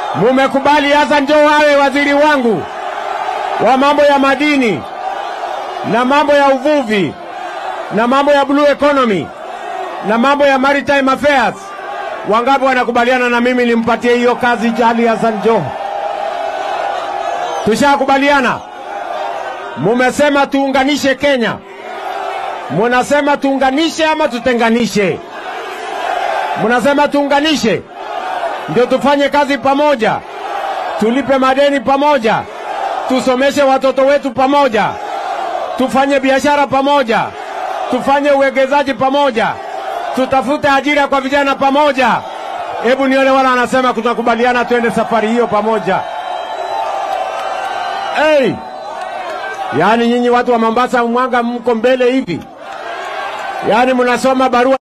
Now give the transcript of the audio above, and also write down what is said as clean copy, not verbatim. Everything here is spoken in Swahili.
Mumekubali Hassan Joho awe waziri wangu wa mambo ya madini na mambo ya uvuvi na mambo ya blue economy na mambo ya maritime affairs. Wangapi wanakubaliana na mimi nimpatie hiyo kazi Jali Hassan Joho? Tushakubaliana. Mumesema tuunganishe Kenya. Munasema tuunganishe ama tutenganishe? Munasema tuunganishe. Ndio tufanye kazi pamoja. Tulipe madeni pamoja. Tusomeshe watoto wetu pamoja. Tufanye biashara pamoja. Tufanye uwekezaji pamoja. Tutafute ajira kwa vijana pamoja. Hebu nione wala anasema tutakubaliana tuende safari hiyo pamoja. Hey! Yaani nyinyi watu wa Mombasa Mwanga mko mbele hivi. Yaani mnasoma barua